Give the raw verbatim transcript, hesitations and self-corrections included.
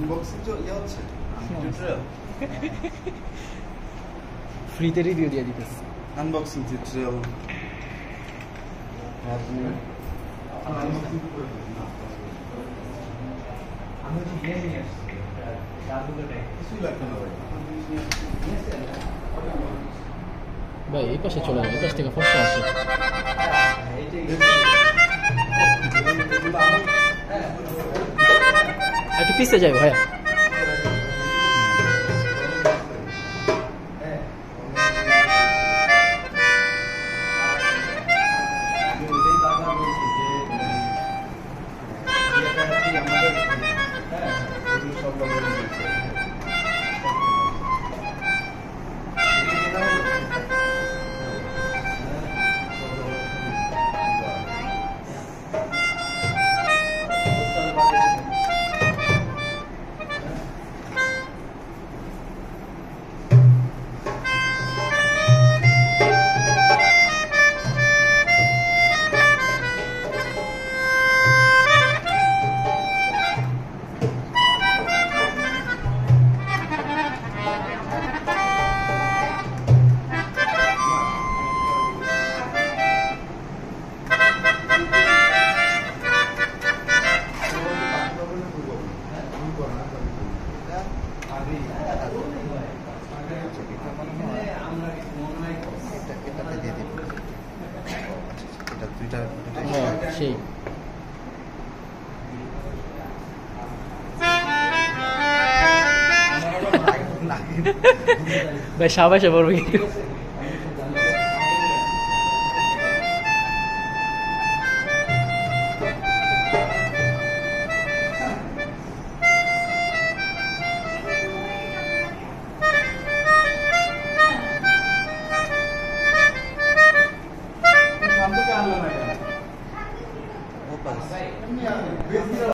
unboxing তো ইয়ে হচ্ছে টিউটোরিয়াল ফ্রিতে রিভিউ দিয়ে দিতেছে আনবক্সিং টিউটোরিয়াল আপনি আমি তো গিয়ে নিয়ে আসছি দাদুকে কিছুই লাগবে না ভাই এই পাশে চলে যাবে এই পাশ থেকে ফটো আসে একটু পিছিয়ে যাবে ভাইয়া সেই ভাই সাবাসে পড়বে কিন্তু